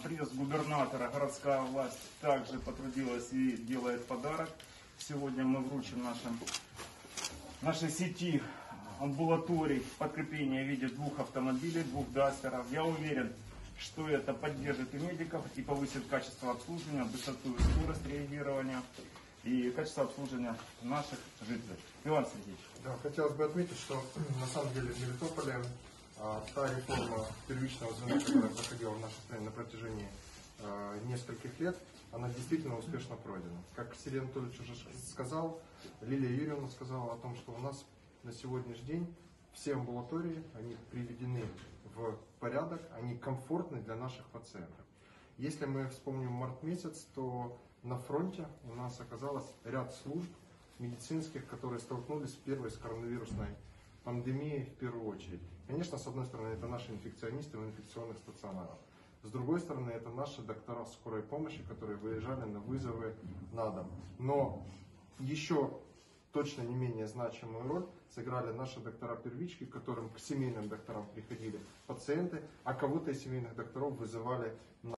приезд губернатора городская власть также потрудилась и делает подарок. Сегодня мы вручим нашей сети амбулаторий подкрепление в виде 2 автомобилей, 2 дастеров. Я уверен, что это поддержит и медиков, и повысит качество обслуживания, быстроту и скорость реагирования, и качество обслуживания наших жителей. Иван Сергеевич. Да, хотелось бы отметить, что на самом деле в Мелитополе та реформа первичного звена, которая проходила в нашей стране на протяжении нескольких лет, она действительно успешно пройдена. Как Сергей Анатольевич уже сказал, Лилия Юрьевна сказала о том, что у нас на сегодняшний день все амбулатории, они приведены в порядок, они комфортны для наших пациентов. Если мы вспомним март месяц, то на фронте у нас оказалось ряд служб медицинских, которые столкнулись с коронавирусной пандемией в первую очередь. Конечно, с одной стороны, это наши инфекционисты в инфекционных стационарах. С другой стороны, это наши доктора скорой помощи, которые выезжали на вызовы на дом. Но еще точно не менее значимую роль сыграли наши доктора первички, к которым, к семейным докторам приходили пациенты, а кого-то из семейных докторов вызывали на